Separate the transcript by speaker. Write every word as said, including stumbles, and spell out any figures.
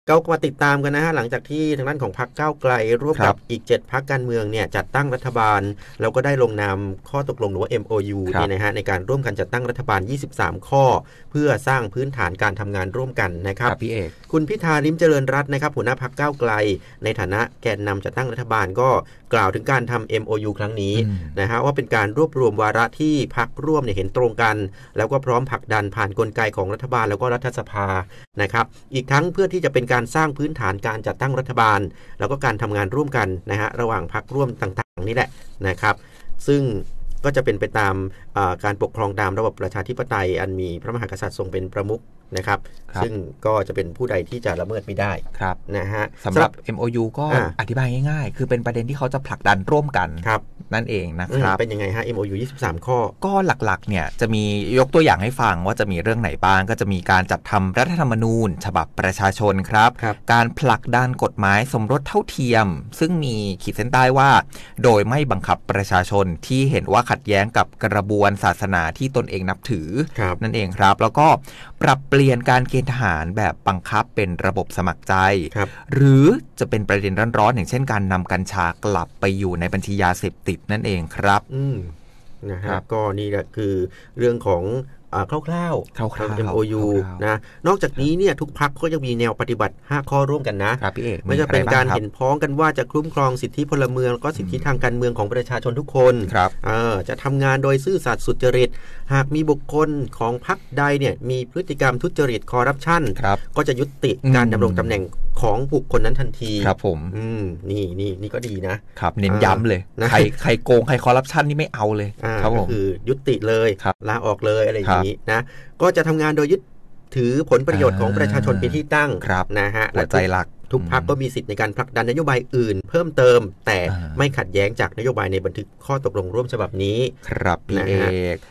Speaker 1: ก็มาติดตามกันนะฮะหลังจากที่ทางด้านของพรรคก้าวไกลร่วมกับอีกเจ็ดพรรคการเมืองเนี่ยจัดตั้งรัฐบาลแล้วก็ได้ลงนามข้อตกลงหรือว่า เอ็ม โอ ยู เนี่ยนะฮะในการร่วมกันจัดตั้งรัฐบาลยี่สิบสามข้อเพื่อสร้างพื้นฐานการทำงานร่วมกันนะครับ
Speaker 2: พี่เอก
Speaker 1: คุณพิธาลิ้มเจริญรัตน์นะครับหัวหน้าพรรคก้าวไกลในฐานะแกนนำจัดตั้งรัฐบาลก็กล่าวถึงการทำ เอ็ม โอ ยู ครั้งนี้นะฮะว่าเป็นการรวบรวมวาระที่พรรคร่วมเนี่ยเห็นตรงกันแล้วก็พร้อมผลักดันผ่านกลไกของรัฐบาลแล้วก็รัฐสภานะครับอีกทั้งเพื่อที่จะเป็นการสร้างพื้นฐานการจัดตั้งรัฐบาลแล้วก็การทำงานร่วมกันนะฮะระหว่างพรรคร่วมต่างๆนี่แหละนะครับซึ่งก็จะเป็นไปตามการปกครองตามระบบประชาธิปไตยอันมีพระมหากษัตริย์ทรงเป็นประมุขนะครับซึ่งก็จะเป็นผู้ใดที่จะละเมิดไม่ได้นะฮะ
Speaker 2: สำหรับ เอ็ม โอ ยู ก็อธิบายง่ายๆคือเป็นประเด็นที่เขาจะผลักดันร่วมกันนั่นเองนะครับ
Speaker 1: เป็นยังไงฮะ เอ็ม โอ ยู ยี่สิบสามข้อ
Speaker 2: ก็หลักๆเนี่ยจะมียกตัวอย่างให้ฟังว่าจะมีเรื่องไหนบ้างก็จะมีการจัดทำรัฐธรรมนูญฉบับประชาชนครับการผลักดันกฎหมายสมรสเท่าเทียมซึ่งมีขีดเส้นใต้ว่าโดยไม่บังคับประชาชนที่เห็นว่าขัดแย้งกับกระบวนศาสนาที่ตนเองนับถือนั่นเองครับแล้วก็ปรับเปลี่ยนการเกณฑ์ทหารแบบบังคับเป็นระบบสมัครใจหรือจะเป็นประเด็นร้อนๆอย่างเช่นการนำกัญชากลับไปอยู่ในบัญชียาเสพติดนั่นเองครับ
Speaker 1: อืมนะครับก็นี่แหละคือเรื่องของคร่าวๆของ เอ็ม โอ ยู นะนอกจากนี้เนี่ยทุกพรรคก็ยังมีแนวปฏิบัติห้าข้อร่วมกันนะไม่จะเป็นการเห็นพ้องกันว่าจะคุ้มครองสิทธิพลเมืองแล้วก็สิทธิทางการเมืองของประชาชนทุกคนจะทำงานโดยซื่อสัตย์สุจริตหากมีบุคคลของพรรคใดเนี่ยมีพฤติกรรมทุจริตคอร์รัปชันก็จะยุติการดำรงตำแหน่งของบุคคลนั้นทันที
Speaker 2: ครับผม
Speaker 1: อืมนี่นี่นี่ก็ดีนะครับ
Speaker 2: เน้นย้ำเลยใครใครโกงใครคอร์รัปชันนี่ไม่เอาเลย
Speaker 1: ครับผมคือยุติเลยลาออกเลยอะไรอย่างนี้นะก็จะทำงานโดยยึดถือผลประโยชน์ของประชาชนเป็นที่ตั้งนะฮะ
Speaker 2: หัวใจหลัก
Speaker 1: ทุกพรรคก็มีสิทธิ์ในการผลักดันนโยบายอื่นเพิ่มเติมแต่ไม่ขัดแย้งจากนโยบายในบันทึกข้อตกลงร่วมฉบับนี้
Speaker 2: ครับพี่เอก